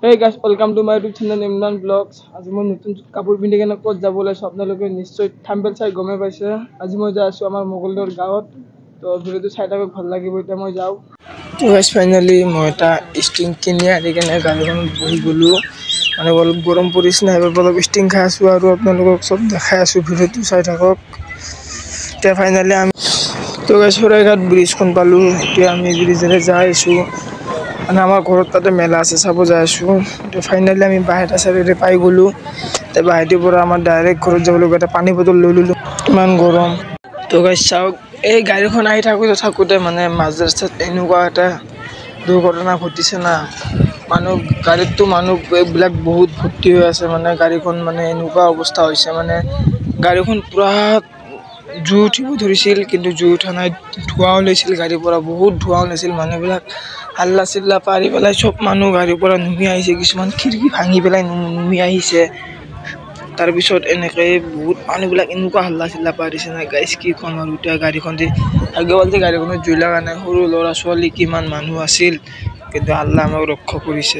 Hey guys, welcome to my YouTube channel Imran Vlogs. আজি মই নতুন কাপোৰ পিন্ধি কেনে ক'ত যাব ওলাইছো আপোনালোকে নিশ্চয় থাম্বনেল চাই গমে পাইছে। আজি মই যাই আছো আমাৰ মোগলদৰ গাঁৱত। তো ভিডিওটো চাই থাকক, ভাল লাগিব। এতিয়া মই যাও। তো গাইস ফাইনালি মই এটা ষ্টিং কিনি আনি কেনে গাড়ীখনত বহি গলো। মানে অলপ গৰম পৰিছে না, এবাৰ অলপ ষ্টিং খাই আছো আৰু আপোনালোকক সব দেখাই আছো, ভিডিওটো চাই থাকক। এতিয়া ফাইনালি আমি তো গাইস সৰাইঘাট ব্ৰিজখন পালো। এতিয়া আমি ব্ৰিজেৰে যাই আছো। মানে আমার ঘৰত তাতে মেলা আছে, চাব যাই আছো। তো ফাইনালি আমি বাহেটা সাইডে পাই গলো। তে বাহেটিৰ পৰা আমাৰ ডাইৰেক্ট ঘৰত যাবলৈ এটা পানী বটল লৈ ললো, ইমান গৰম। তো গাইস চাওক, এই গাড়ীখন আহি থাকোতে মানে মাজ ৰাস্তাত এনেকুৱা এটা দুৰ্ঘটনা ঘটিছে না। গাড়ীতো মানুহ বিলাক বহুত ভৰ্তি হৈ আছে। মানে গাড়ীখন মানে এনেকুৱা অৱস্থা হৈছে, মানে গাড়ীখন পুৰা জুই উঠিব ধৰিছিল, কিন্তু জুই উঠা নাই। ধোঁৱা ওলাইছিল গাড়ীৰ পৰা, বহুত ধোঁৱা ওলাইছিল। মানুহবিলাক হাল্লা চিল্লা পাৰি পেলাই সব মানুহ গাড়ীৰ পৰা নুমি আহিছে, কিছুমান খিৰিকী ভাঙি পেলাই নুমি আহিছে। তাৰপিছত এনেকে বহুত মানুহবিলাক এনেকুৱা হাল্লা চিল্লা পাৰিছে না গাইছ, কি ক'ম আৰু। এতিয়া গাড়ীখন দি গাড়ীখনত জুই লগা নাই, সৰু ল'ৰা ছোৱালী কিমান মানুহ আছিল, কিন্তু আল্লাহ আমাক ৰক্ষা কৰিছে।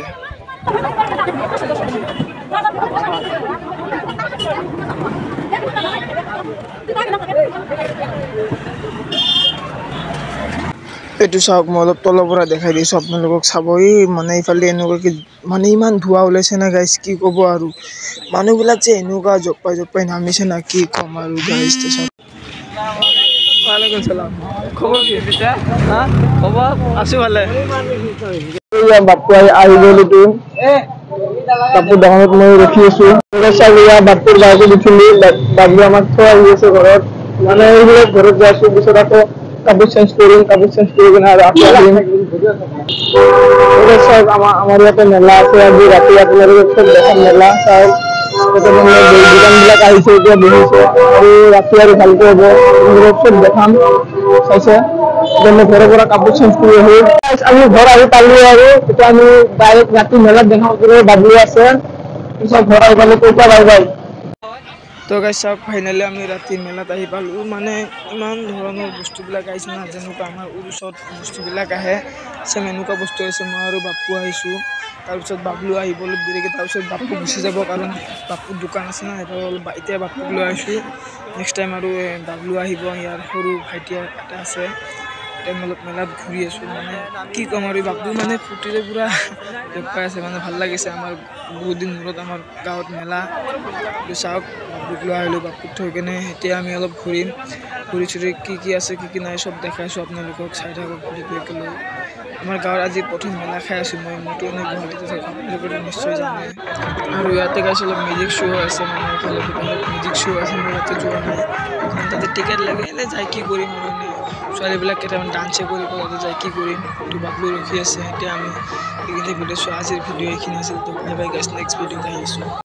এইটো চাওক, মই অলপ তলৰ পৰা দেখাই দিছো আপোনালোকক, চাবই মানে ইফালে এনেকুৱাকে মানে ইমান ধোঁৱা ওলাইছে না গাইছ, কি ক'ব আৰু। মানুহবিলাক যে এনেকুৱা জপাই নামিছে না, কি ক'ম আৰু গাইছ। ওয়ালাইকুম সালাম। খবৰ কি পিছে? হা খবৰ আছো ভালে। বাপু আহি গ'ল। এইটো বাপুৰ দোকানত মই ৰখি আছো। বাপুৰ বাইকত উঠিলো, বাবু আমাক থৈ আহি আছে ঘৰত। মানে এইবিলাক ঘৰত যাই আছো, পিছত আকৌ কাপোৰ চেঞ্জ কৰি কিনে আৰু আকৌ আহিম। আমাৰ ইয়াতে মেলা আছে আজি ৰাতি, আপোনালোকে চব দেখাম মেলা চাই। দোকান বিলাক আহিছে, এতিয়া বহিছে, আৰু ৰাতি আৰু ভালকে হ'ব। চব দেখাম, চাইছে। মই ঘৰৰ পৰা কাপোৰ চেঞ্জ কৰি আহি আমি ঘৰ আহি পালো, আৰু এতিয়া আমি ডাইৰেক্ট ৰাতি মেলাত দেখাম। বাবু আছে, পিছত ঘৰ আহি পালো, পইচা বাই বাই। তো গাইছ চাওক, ফাইনেলি আমি ৰাতি মেলাত আহি পালো। মানে ইমান ধৰণৰ বস্তুবিলাক আহিছে না, যেনেকুৱা আমাৰ ওচৰত বস্তুবিলাক আহে, চেম এনেকুৱা বস্তু আহিছে। মই আৰু বাপু আহিছো, তাৰপিছত বাবলু আহিব অলপ দেৰিকে, তাৰপিছত বাপু গুচি যাব, কাৰণ বাপুৰ দোকান আছে না। এতিয়া বাপুক লৈ আহিছো, নেক্সট টাইম আৰু বাবলু আহিব, ইয়াৰ সৰু ভাইটি এটা আছে। এতিয়া অলপ মেলাত ঘূৰি আছো, মানে কি ক'ম আৰু। বাপু মানে ফূৰ্তিৰে পুৰা জপাই আছে, মানে ভাল লাগিছে। আমাৰ বহুত দিন মূৰত আমাৰ গাঁৱত মেলা। চাওক, বাপুক লৈ আহিলো, বাপুক থৈ কেনে এতিয়া আমি অলপ ঘূৰি চুৰি কি আছে কি নাই চব দেখাইছো আপোনালোকক, চাই থাকক ভিডিঅ'টো লৈ। আমাৰ গাঁৱত আজি প্ৰথম মেলা খাই আছো মইতো এনে গুৱাহাটীতে থাকো, আপোনালোকে নিশ্চয় জানে। আৰু ইয়াতে গাইছে অলপ মিউজিক শ্ব' আছে, মানে এইফালে মিউজিক শ্ব' আছে। মই ইয়াতে যোৱা নাই, কাৰণ তাতে টিকেট লাগে। এনে যাই কি কৰিম আৰু, এনে ছোৱালীবিলাক কেইটামান ডান্সে কৰিব, তাতে যাই কি কৰিম। তো বাবলু ৰখি আছে, এতিয়া আমি এইখিনি ভিডিঅ' চোৱা। আজিৰ ভিডিঅ' এইখিনি আছিল। তো বাই বাই গাইছ, নেক্সট ভিডিঅ'ত আহি আছো।